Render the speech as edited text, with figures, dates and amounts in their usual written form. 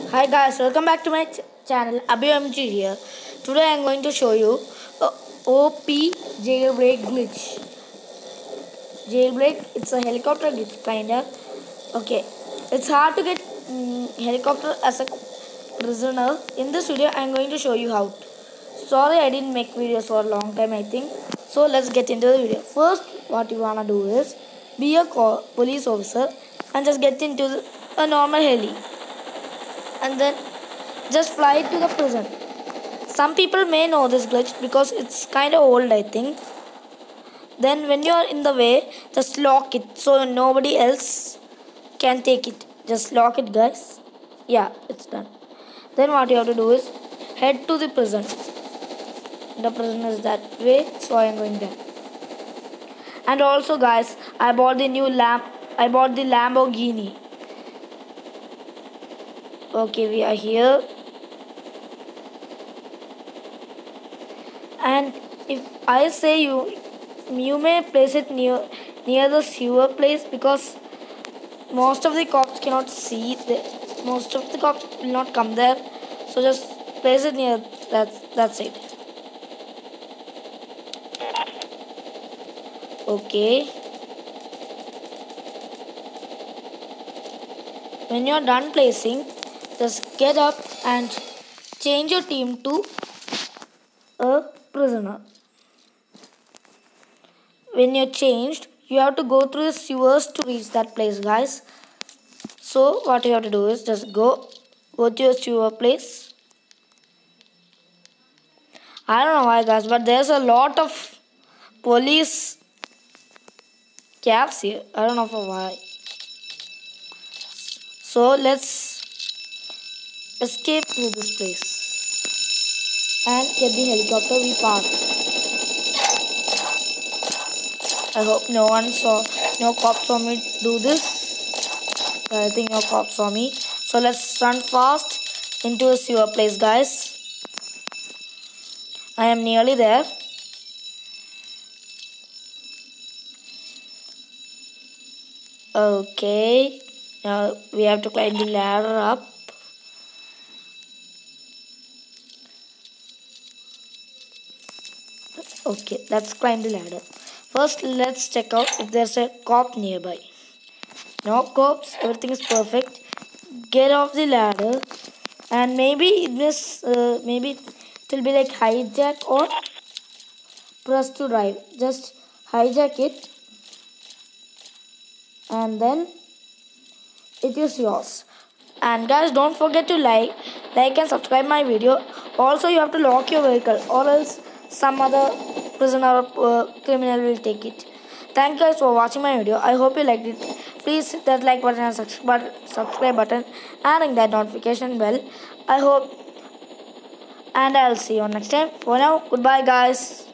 Hi guys, welcome back to my channel AbhiMG here. Today I am going to show you a OP jailbreak glitch. Jailbreak, it's a helicopter glitch kinda. Okay, it's hard to get helicopter as a prisoner. In this video I am going to show you how. Sorry I didn't make videos for a long time I think. So let's get into the video. First what you wanna do is be a police officer and just get into a normal heli. And then just fly to the prison. Some people may know this glitch because it's kind of old I think. Then when you are in the way, just lock it so nobody else can take it. Just lock it guys. Yeah, it's done. Then what you have to do is head to the prison. The prison is that way, so I am going there. And also guys, I bought the Lamborghini. Okay, we are here. And if I say you may place it near the sewer place because most of the cops cannot see. Most of the cops will not come there. So just place it near that's it. Okay. When you're done placing, just get up and change your team to a prisoner. When you're changed, you have to go through the sewers to reach that place, guys. So what you have to do is just go to your sewer place. I don't know why, guys, but there's a lot of police cabs here. I don't know for why. So let's escape through this place and get the helicopter we parked. I hope no cops saw me do this. I think no cops saw me. So let's run fast into a sewer place, guys. I am nearly there. Okay. Now we have to climb the ladder up. Okay, let's climb the ladder. First, let's check out if there's a cop nearby. No cops, everything is perfect. Get off the ladder, and maybe it will be like hijack or press to drive. Just hijack it, and then it is yours. And guys, don't forget to like and subscribe my video. Also, you have to lock your vehicle, or else some other prisoner or criminal will take it. Thank you guys for watching my video. I hope you liked it. Please hit that like button and subscribe button and ring that notification bell. I hope, and I'll see you next time. For now, goodbye guys.